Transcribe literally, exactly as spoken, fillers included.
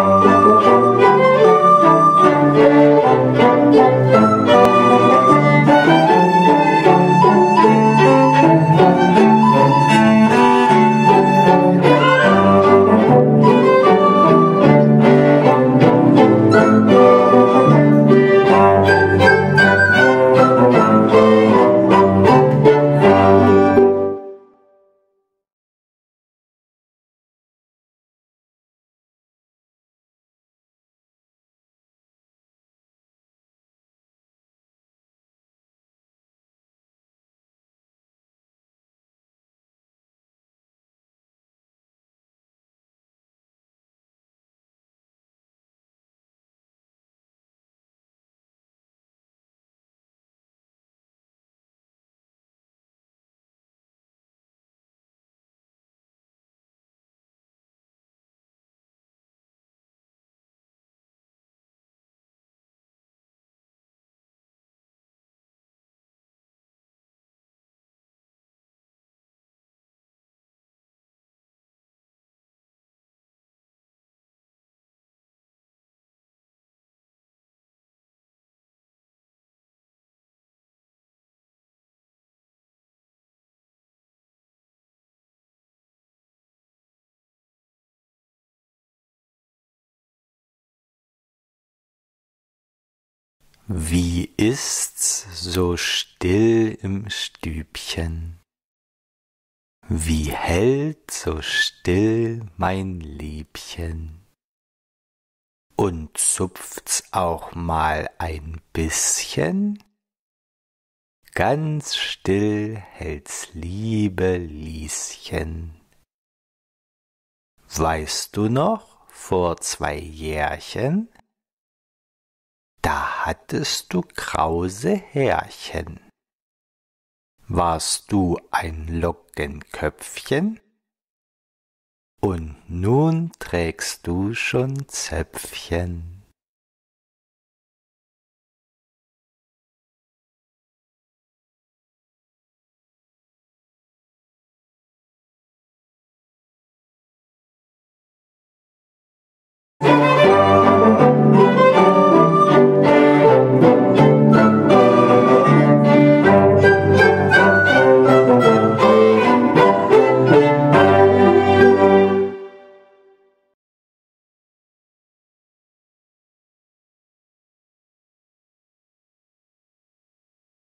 Wie ist's so still im Stübchen? Wie hält so still mein Liebchen? Und zupft's auch mal ein bisschen? Ganz still hält's liebe Lieschen. Weißt du noch, vor zwei Jährchen, da hattest du krause Härchen. Warst du ein Lockenköpfchen? Und nun trägst du schon Zöpfchen.